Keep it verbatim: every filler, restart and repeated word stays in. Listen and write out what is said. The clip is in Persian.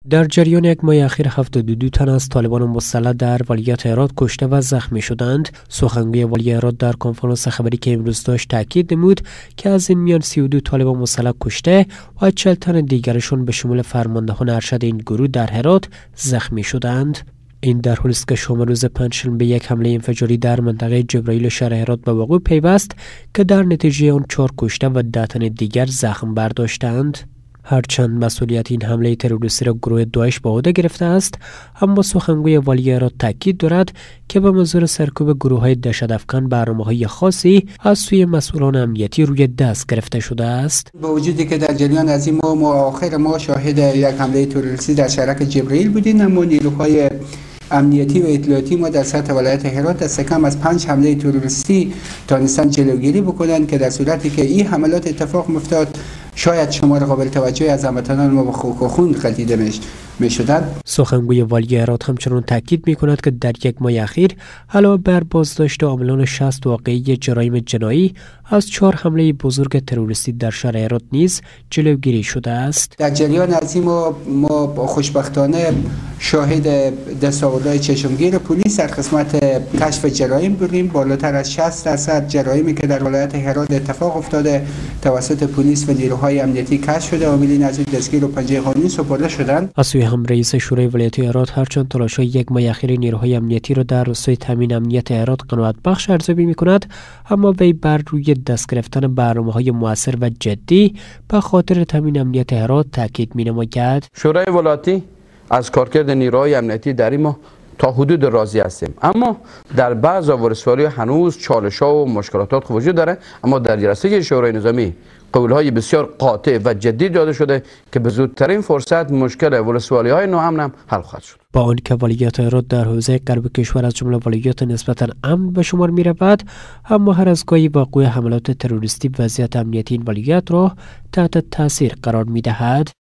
در جریان یک ماه اخیر هفتاد و دو تن از طالبان مسلح در ولایت هرات کشته و زخمی شدند. سخنگوی والی هرات در کنفرانس خبری که امروز داشت تاکید نمود که از این میان سی و دو طالبان مسلح کشته و چهل تن دیگرشون به شمول فرماندهان ارشد این گروه در هرات زخمی شدند. این در حالی است که شام روز پنجشنبه یک حمله انفجاری در منطقه جبرائیل شهر هرات به وقوع پیوست که در نتیجه آن چهار کشته و ده تن دیگر زخم برداشتند. هرچند مسئولیت این حمله تروریستی را گروه داعش به عهده گرفته است، اما سخنگوی والی هرات تاکید دارد که به منظور سرکوب گروه‌های دهشت‌افکن برنامه‌های خاصی از سوی مسئولان امنیتی روی دست گرفته شده است. با وجودی که در جریان از این ماه آخر ما شاهد یک حمله تروریستی در شهرک جبرائیل بودیم، اما نیروهای امنیتی و اطلاعاتی ما در سطح ولایت هرات دست کم از پنج حمله تروریستی تانستن جلوگیری بکنند که در صورتی که این حملات اتفاق می‌افتاد شاید شمار قابل توجهی از هموطنان ما به خوک و خون قدیده می شدند. سخنگوی والی هرات همچنان تاکید می کند که در یک ماه اخیر علاوه بر بازداشت عاملان شصت واقعی جرایم جنایی از چهار حمله بزرگ تروریستی در شهر هرات نیز جلوگیری شده است. در جریان از این ما, ما خوشبختانه شاهد دستاوردهای چشمگیر پلیس در قسمت کشف جرایم بودیم. بالاتر از شصت درصد جرایمی که در ولایت هرات اتفاق افتاده توسط پلیس و نیروهای امنیتی کشف شده. عاملین از این دستگیر و پنجه قانونی سپرده شدند. از سوی هم رئیس شورای ولایت هرات هرچند تلاش‌های یک ماه اخیر نیروهای امنیتی را در راستای تامین امنیت هرات قناعت بخش ارزیابی می‌کند، اما وی بر روی دست گرفتن برنامه‌های مؤثر و جدی به خاطر تامین امنیت هرات تاکید می‌نماید. شورای ولایتی از کارکرد نیروهای امنیتی در این ماه تا حدود راضی هستیم، اما در بعض ولسوالی هنوز چالش‌ها و مشکلات وجود داره، اما در جلسه شورای نظامی قول‌های بسیار قاطع و جدی داده شده که به زودترین فرصت مشکل ولسوالی‌های ناامن هم حل خواهد شد. با آنکه ولایت هرات در حوزه غرب کشور از جمله ولایات نسبتاً امن به شمار می‌رود، اما هر از گاهی وقوع حملات تروریستی وضعیت امنیتی این ولایت را تحت تاثیر قرار می‌دهد.